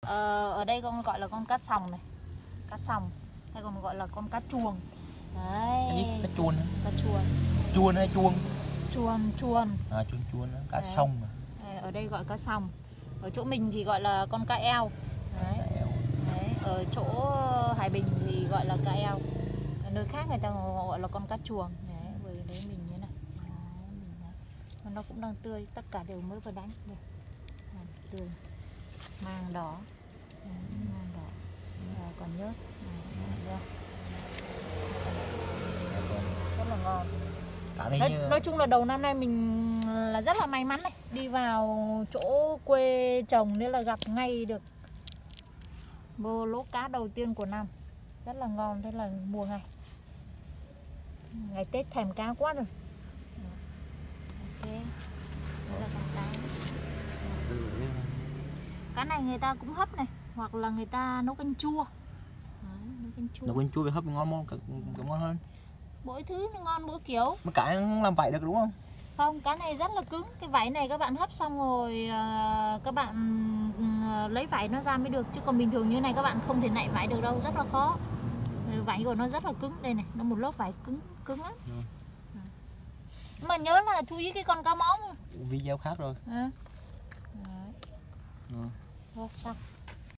Ở đây con gọi là con cá sòng này, cá sòng hay còn gọi là con cá chuồng. Đấy. Cái gì? Cá chuồn. Cá chuồn. Chuồn hay chuông? Chuồn. À, chuồn cá sông. Ở đây gọi cá sòng. Ở chỗ mình thì gọi là con cá eo. Đấy. Đấy. Ở chỗ Hải Bình thì gọi là cá eo. Ở nơi khác người ta gọi là con cá chuồng. Đấy, bởi đấy mình như này. Đấy, nó cũng đang tươi, tất cả đều mới vừa đánh. Đây. Tươi. Mang đỏ. Đấy, mang đỏ. Còn nhớt. Rất là ngon. Nói chung là đầu năm nay mình là rất là may mắn này, đi vào chỗ quê chồng nên là gặp ngay được vô lỗ cá đầu tiên của năm, rất là ngon. Thế là mua ngày Tết thèm cá quá rồi. Ok, đây là con cá. Cá này người ta cũng hấp này, hoặc là người ta nấu canh chua. Đấy, nấu canh chua về hấp ngon ngon hơn. Mỗi thứ nó ngon mỗi kiểu. Mà cá nó làm vậy được đúng không? Không, cá này rất là cứng. Cái vảy này các bạn hấp xong rồi các bạn lấy vảy nó ra mới được. Chứ còn bình thường như này các bạn không thể nạy vảy được đâu, rất là khó. Vảy của nó rất là cứng. Đây này, nó một lớp vảy cứng lắm. Nhưng mà nhớ là chú ý cái con cá móm. Video khác rồi. Đấy. Thôi, xong.